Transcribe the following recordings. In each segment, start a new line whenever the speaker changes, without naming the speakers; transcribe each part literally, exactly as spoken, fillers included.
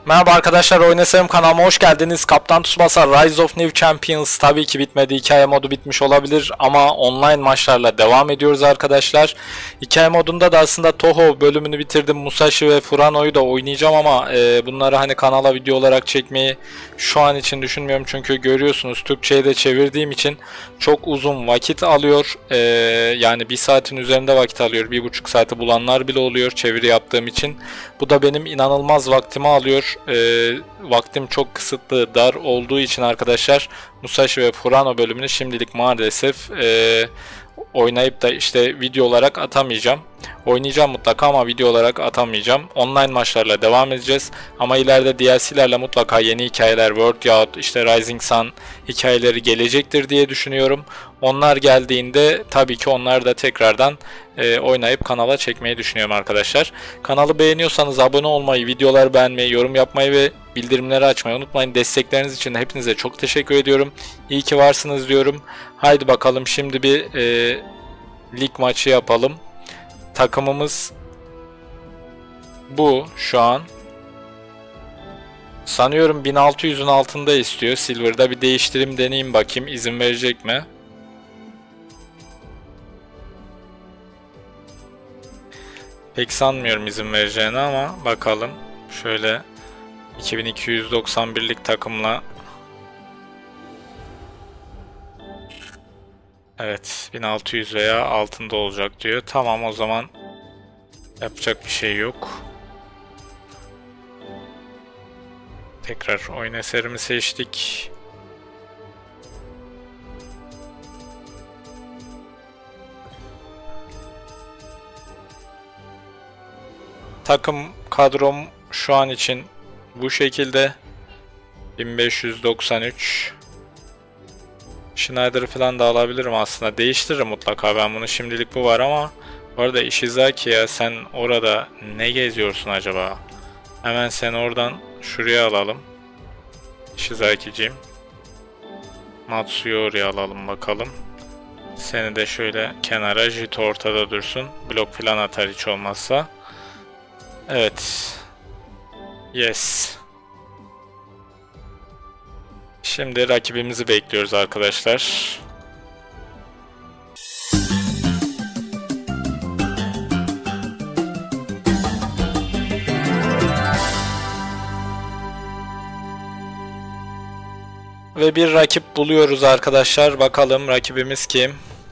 Merhaba arkadaşlar, Oynasarım kanalıma hoş geldiniz. Kaptan Tsubasa Rise of New Champions tabii ki bitmedi. Hikaye modu bitmiş olabilir ama online maçlarla devam ediyoruz arkadaşlar. Hikaye modunda da aslında Toho bölümünü bitirdim. Musashi ve Furano'yu da oynayacağım ama e, bunları hani kanala video olarak çekmeyi şu an için düşünmüyorum. Çünkü görüyorsunuz Türkçe'ye de çevirdiğim için çok uzun vakit alıyor. E, yani bir saatin üzerinde vakit alıyor. Bir buçuk saati bulanlar bile oluyor çeviri yaptığım için. Bu da benim inanılmaz vaktimi alıyor. E, vaktim çok kısıtlı, dar olduğu için arkadaşlar Musashi ve Furano bölümünü şimdilik maalesef e, oynayıp da işte video olarak atamayacağım. Oynayacağım mutlaka ama video olarak atamayacağım. Online maçlarla devam edeceğiz. Ama ileride D L C'lerle mutlaka yeni hikayeler, World yahut işte Rising Sun hikayeleri gelecektir diye düşünüyorum. Onlar geldiğinde tabii ki onlar da tekrardan e, oynayıp kanala çekmeyi düşünüyorum arkadaşlar. Kanalı beğeniyorsanız abone olmayı, videoları beğenmeyi, yorum yapmayı ve bildirimleri açmayı unutmayın. Destekleriniz için de hepinize çok teşekkür ediyorum. İyi ki varsınız diyorum. Haydi bakalım şimdi bir e, lig maçı yapalım. Takımımız bu şu an. Sanıyorum bin altı yüzün altında istiyor. Silver'da bir değiştirim deneyeyim bakayım izin verecek mi? Pek sanmıyorum izin vereceğini ama bakalım. Şöyle iki bin iki yüz doksan birlik takımla. Evet, bin altı yüz veya altında olacak diyor. Tamam, o zaman yapacak bir şey yok. Tekrar oyun eserimi seçtik. Takım kadrom şu an için bu şekilde. bin beş yüz doksan üç. Schneider'ı falan da alabilirim aslında. Değiştiririm mutlaka, ben bunu şimdilik bu var ama bu arada Ishizaki ya, sen orada ne geziyorsun acaba? Hemen sen oradan şuraya alalım. Ishizaki'cim. Matsuyori'yi alalım bakalım. Seni de şöyle kenara, Jito ortada dursun. Blok falan atar hiç olmazsa. Evet. Yes. Şimdi rakibimizi bekliyoruz arkadaşlar. Ve bir rakip buluyoruz arkadaşlar. Bakalım rakibimiz kim?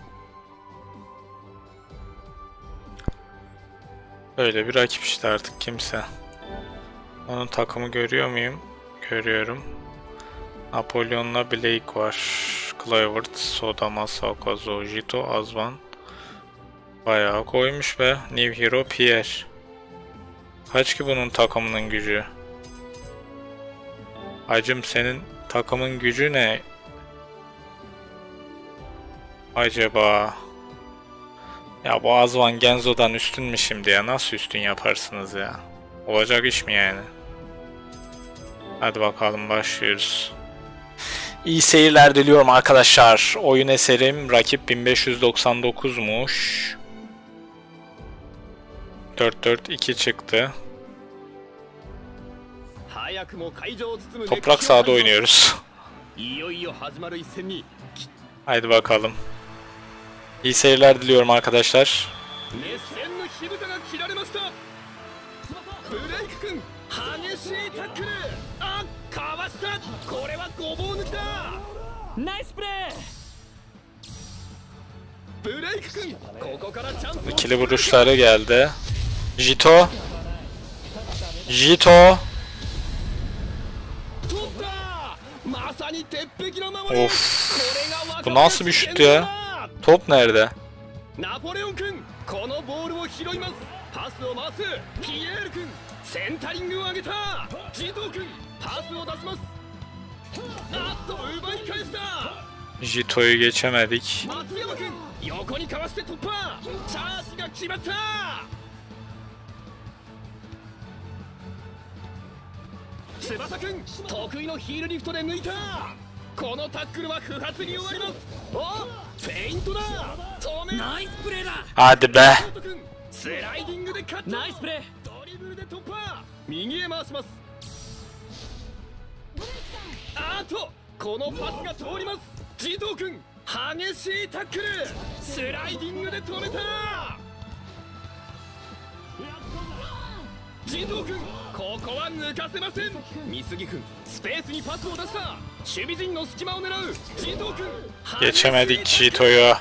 Böyle bir rakip işte, artık kimse. Onun takımı görüyor muyum? Görüyorum. Napoleon'la Blake var. Clivert, Soda, Masako, Zojito, Azvan. Bayağı koymuş be. New Hero Pierre. Kaç ki bunun takımının gücü? Hacım, senin takımın gücü ne? Acaba? Ya bu Azvan Genzo'dan üstün mü şimdi ya? Nasıl üstün yaparsınız ya? Olacak iş mi yani? Hadi bakalım, başlıyoruz. İyi seyirler diliyorum arkadaşlar. Oyun eserim, rakip bin beş yüz doksan dokuzmuş. dört dört iki çıktı. Toprak sahada oynuyoruz. Haydi bakalım. İyi seyirler diliyorum arkadaşlar. İkili vuruşları geldi. Jito. Jito. Of. Bu nasıl bir şut ya? Top nerede? Jito'yu geçemedik. Hadi be.
スライディングでカットナイスプレードリブルで突破右へ回しますこのパスが通ります。ジートー君激しいタックル、スライディングで止めた。ジートー君ここは抜かせません。美杉君スペースにパスを出した。守備陣の隙間を狙うジートー君。
Geçemedik Jito'yu.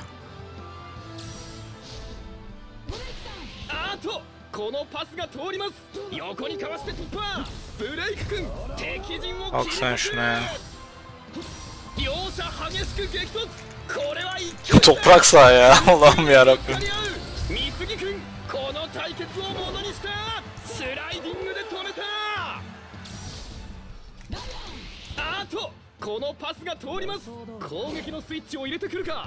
あとこのパスが通ります。横にかわして突破。ブレイク君敵陣を
Bak sen şuna ya.
両者激しく激突。これは一
Bu toprak saha ya. Allah'ım yarabbim.
美杉君この対決をものにした。スライディングで止めた。あとこのパスが通ります。攻撃のスイッチを入れてくるか。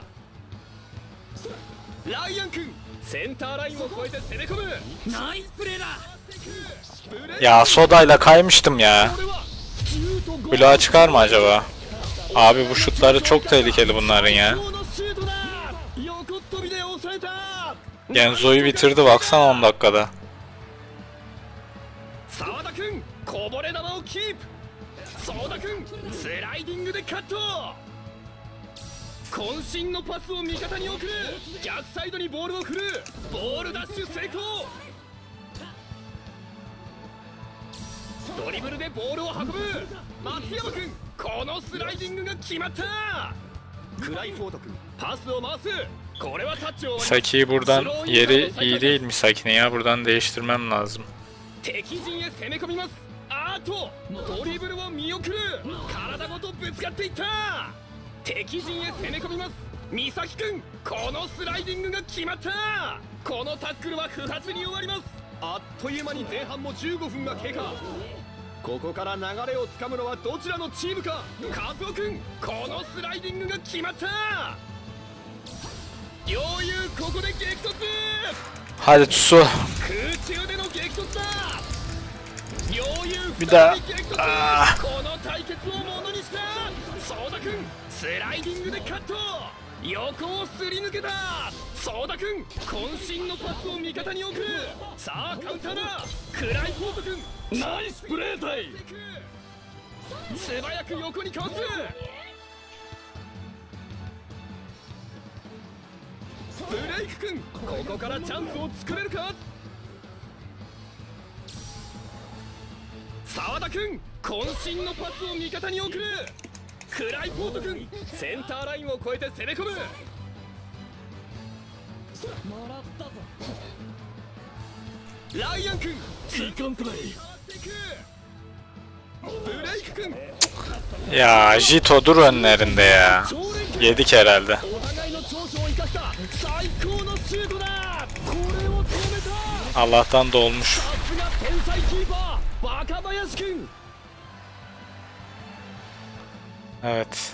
ライアン君センターラインを越えて攻め込む。ナイスプレーだ。
Ya Soda'yla kaymıştım ya. Bloğa çıkar mı acaba? Abi bu şutları çok tehlikeli bunların ya. Genzo'yu bitirdi baksana on dakikada.
ドリブルでボールを運ぶ松山君、このスライディングが決まった。クライフォート君パスを回す。これはタッチを。
Saki'yi buradan yeri iyi değilmiş Saki'nin ya, buradan değiştirmem lazım.
敵陣へ攻め込みます。あとドリブルを見送る。体ごとぶつかっていった。敵陣へ攻め込みます。美咲君このスライディングが決まった。このタックルは不発に終わります。あっという間に前半もじゅうごふんが経過。ここから流れをつかむのはどちらのチームか。カズオ君このスライディングが決まった。余裕ここで激突。
Hadi Tsu.
空中での激突だ。余裕
Bir daha.
再び激突。この対決をものにした。ソーダ君スライディングでカット。横をすり抜けた。ソーダ君渾身のパスを味方に送る。さあカウンターだ。クライフォート君ナイスプレーだい。素早く横にかわす。ブレイク君ここからチャンスを作れるか。澤田君渾身のパスを味方に送る。クライフォート君センターラインを越えて攻め込む。ライアン君時間トライ。ブレイク君
Ya Jito dur önlerinde ya. Yedik herhalde.
お互いの長所を生かした最高のシュートだ。これを止めた。
Allah'tan da olmuş.
さすが天才キーパー若林君。
Evet.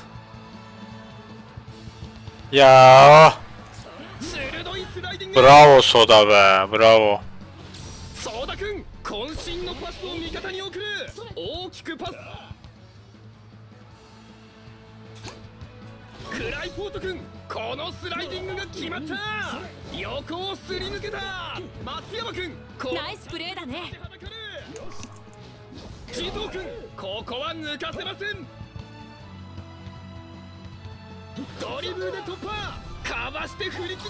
Ya.
鋭いスライディング。
Bravo Soda be. Bravo.
ソーダ君渾身のパスを味方に送る。大きくパス。クライフォート君このスライディングが決まった。横をすり抜けた。松山君
ナイスプレーだね。
ジトー君ここは抜かせません。ドリブルで突破。かわして振り切った。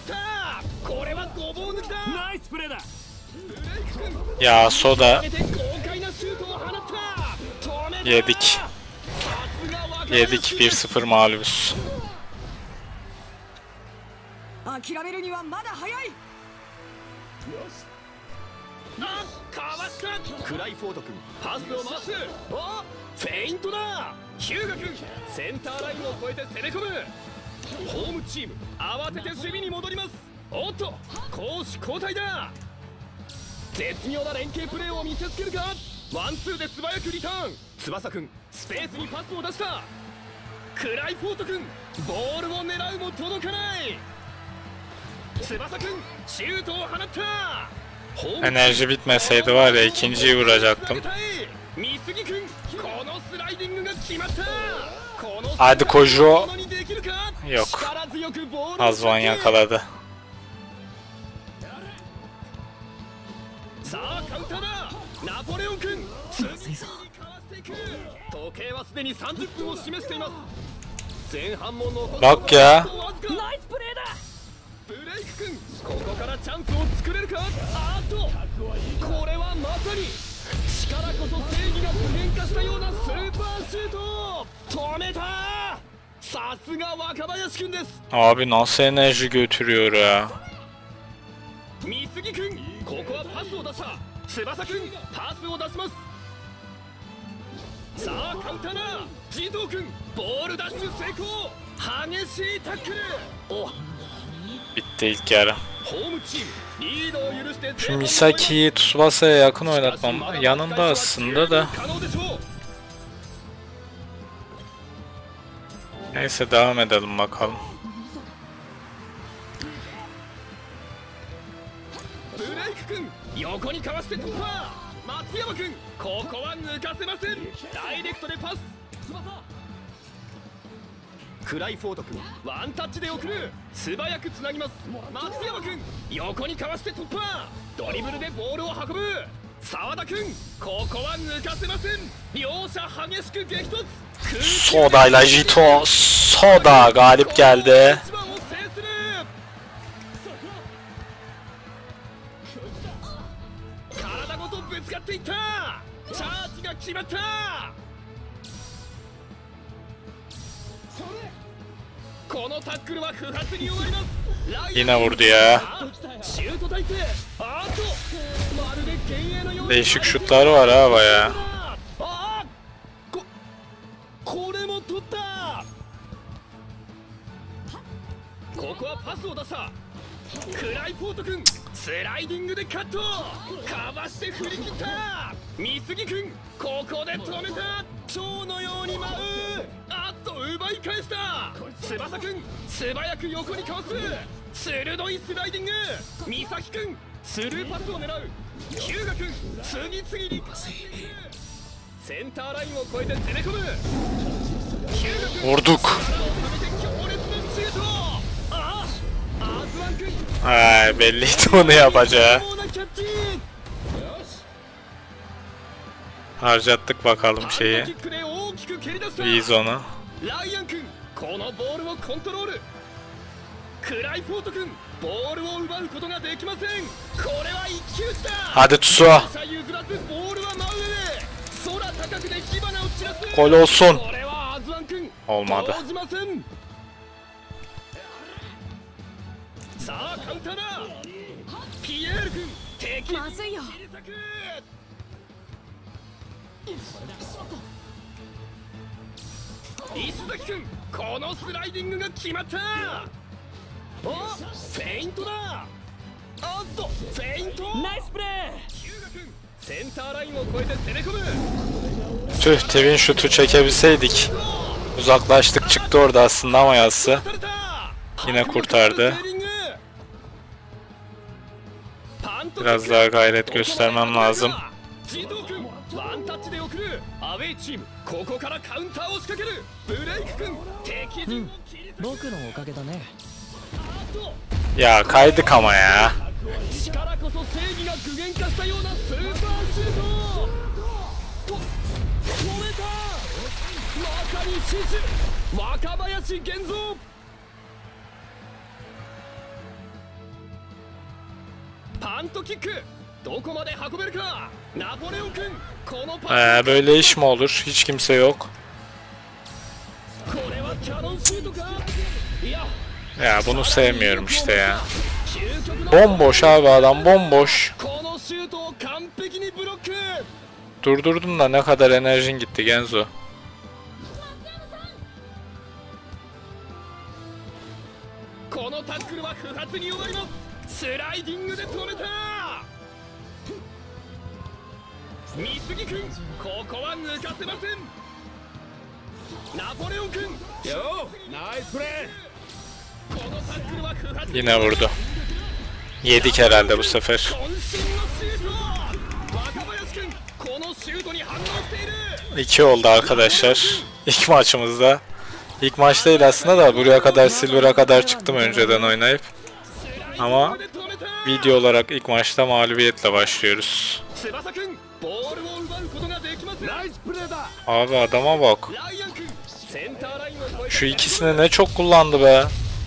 これはごぼう抜きだ。ナイスプレーだ。
Ya Soda. Yedik. Yedik bir sıfır mağlubuz.
諦めるにはまだ早い。
あ、かわした。クライフォート君パスを回す。あ、フェイントだ。ヒューガ君センターラインを越えて攻め込む。ホームチーム慌てて守備に戻ります。おっと攻守交代だ。絶妙な連携プレーを見せつけるか。ワンツーで素早くリターン。翼君スペースにパスを出した。クライフォート君ボールを狙うも届かない。翼君シュートを放った。
Enerji bitmeseydi var ya ikinciyi vuracaktım. Hadi Kojo. Yok. Azvan yakaladı. Bak ya.
ナイスプレーだ。
ブレイク君、ここからチャンスを作れるか。あーっと、これはまさに力こそ正義が具現化したようなスーパーシュート。止めた。さすが若林君です。
Abi nasıl enerji götürüyor ya.
美杉君、ここはパスを出した。翼君、パスを出します。さあカウンターだ。児童君、ボールダッシュ成功。激しいタックル。お
Bitti ilk yarı.
ホームチームリードを許して
Şu Misaki'yi Tsubasa'ya yakın oynatmam yanında aslında da. Neyse devam edelim bakalım.
ブレイク君、横にかわして突破。松山君、ここは抜かせません。ダイレクトでパス。クライフォード君、ワンタッチで送る。素早くつなぎます。松山君、横にかわして突破。ドリブルでボールを運ぶ。澤田君、ここは抜かせません。両者激しく激突。
Soda ile Jito. Soda galip geldi.
体ごとぶつかっていった。チャージが決まった。 このタックルは不発に終わります。
Yine vurdu ya.
シュート体勢。あーっと、まるで幻影のように
Değişik şutları var ha baya.
あー、こ、これも取った。ここはパスを出した。クライフォート君、スライディングでカット。かわして振り切った。美杉君、ここで止めた。蝶のように舞う。あっと奪い返した。翼君、素早く横にかわす。鋭いスライディング。美咲君、スルーパスを狙う。日向君、次々にセンターラインを越えて攻め込む。日向君、
Vurduk.
強烈なシュート。ああ、アズワン君、
Ay belliydi onu yapacağı. Harcattık bakalım şeyi. Vizon'u.
ライアン君、このボールをコントロール。クライフォート君、ボールを奪うことができません。これは一騎打ちだ。
Hadi Tsuo.
譲らずボールは真上で空高くで火花を散らす。
Gol olsun.
これはアズワン君、
Olmadı.
動じません。さあカウンターだ。ピエール君、敵
まずいよ。
切り裂く。石崎君、このスライディングが決まった。お、フェイントだ。あっと、フェイント。
ナイスプレー。
日向君、センターラインを越えて攻め込む。
Tüh, Tevin şutu çekebilseydik. Uzaklaştık, çıktı orada aslında ama yazsı. Yine kurtardı. Biraz daha gayret göstermem lazım.
ワンタッチで送る。アウェイチーム、ここからカウンターを仕掛ける。ブレイク君、敵陣を切り裂く。僕のおかげだね。
Ya kaydık ama ya.
力こそ正義が具現化したようなスーパーシュート。と、止めた。まさに獅子、若林源三。パントキック、どこまで運べるか。ナポレオン君、このパス。
Ee, böyle iş mi olur? Hiç kimse yok.
これはキャノンシュートか。いや、
Ya bunu sevmiyorum işte ya. Bomboş abi, adam bomboş.
このシュートを完璧にブロック。
Durdurdun da ne kadar enerjin gitti Genzo.
このタックルは不発に終わります。スライディングで止めた。美杉君、ここは抜かせません。ナポレオン君、よー、ナイスプレー。このタックルは不発。
Yine vurdu. Yedik herhalde bu sefer.
渾身のシュート。若林君、このシュートに反応している。
İki oldu arkadaşlar. İlk maçımızda. İlk maç değil aslında da buraya kadar Silver'a kadar çıktım önceden oynayıp. Ama video olarak ilk maçta mağlubiyetle başlıyoruz.
翼君、ボールを奪うことができません。ナイスプレ
Abi adama bak.
ライアン君センターラインを越えて
Şu ikisini ne çok kullandı be.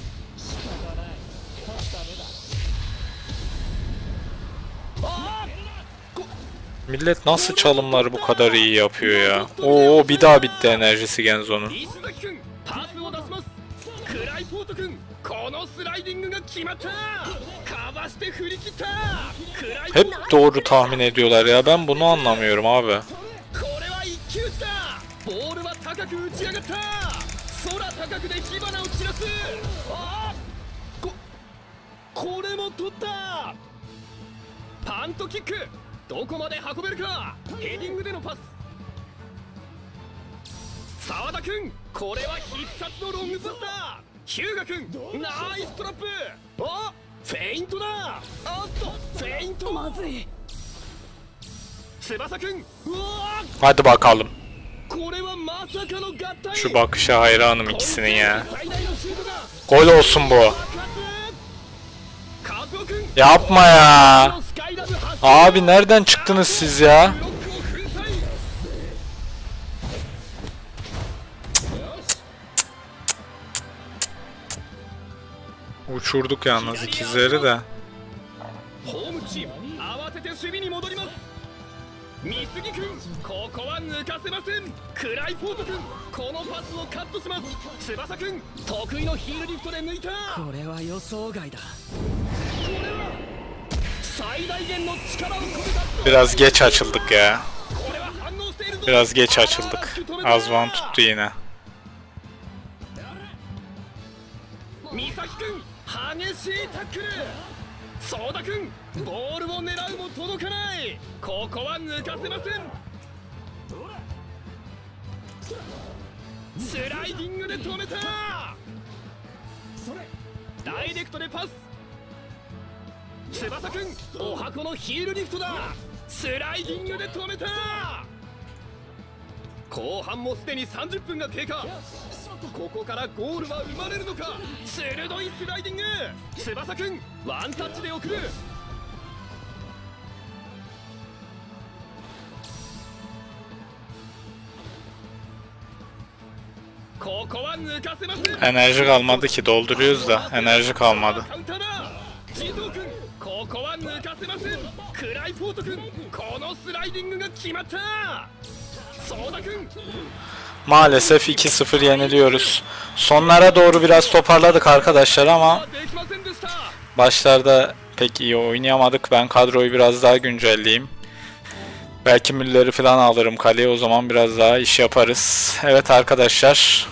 Millet nasıl çalımları bu kadar iyi yapıyor ya. Oo bir daha bitti enerjisi Genzo'nun.
石崎君パスを出します。クライフォート君このスライディングが決まった。かわして振り切った。クライフォー
Hep
ト
doğru tahmin ediyorlar ya. Ben bunu anlamıyorum abi.
これは一騎打ちだ。ボールは高く打ち上がった。空高くで火花を散らす。あーここれも取った。パントキックどこまで運べるか。ヘディングでのパス。澤田君これは必殺のロングパスだ。日向君ナイストラップ。あフェイントだ。あっとフェイント。
まずい。
翼君うわ
Hadi bakalım.
これはまさかの合体。
Şu bakışa hayranım ikisinin ya.
最大のシュートが
Gol olsun bu.
爆発。カズオ君
Yapma ya.
スカイラブ発
Abi nereden çıktınız siz ya?
ブロックを粉砕。
Uçurduk yalnız ikizleri de.
ホームチーム慌てて守備に戻ります。三杉君ここは抜かせません。クライフォート君このパスをカットします。翼君得意のヒールリフトで抜いた。
これは予想外だ。
最大限の力を込めた。
Biraz geç açıldık ya.
これは反応しているぞ。
Biraz geç açıldık. Azvan tuttu yine.
三崎君激しいタックル。ソーダ君ボールを狙うも届かない。ここは抜かせません。スライディングで止めた。ダイレクトでパス。翼君お箱のヒールリフトだ。スライディングで止めた。後半もすでにさんじゅっぷんが経過。ここからゴールは生まれるのか。鋭いスライディング。翼君ワンタッチで送る。ここは抜かせません。
Enerji kalmadı ki, dolduruyoruz da enerji kalmadı.
カウンターだ。地蔵君ここは抜かせません。クライフォート君このスライディングが決まった。ソーダ君
Maalesef iki sıfır yeniliyoruz. Sonlara doğru biraz toparladık arkadaşlar ama
できませんでした。
başlarda pek iyi oynayamadık. Ben kadroyu biraz daha güncelleyeyim. Belki Müller'i falan alırım kaleye, o zaman biraz daha iş yaparız. Evet arkadaşlar.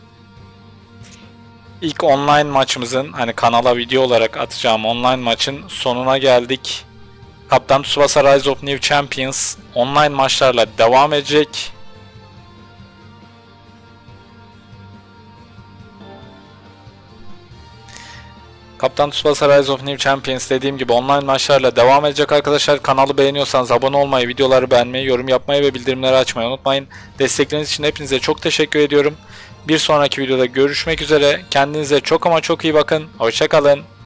İlk online maçımızın, hani kanala video olarak atacağım online maçın sonuna geldik. Kaptan Tsubasa Rise of New Champions online maçlarla devam edecek. Kaptan Tsubasa Rise of New Champions dediğim gibi online maçlarla devam edecek arkadaşlar. Kanalı beğeniyorsanız abone olmayı, videoları beğenmeyi, yorum yapmayı ve bildirimleri açmayı unutmayın. Destekleriniz için hepinize çok teşekkür ediyorum. Bir sonraki videoda görüşmek üzere. Kendinize çok ama çok iyi bakın. Hoşça kalın.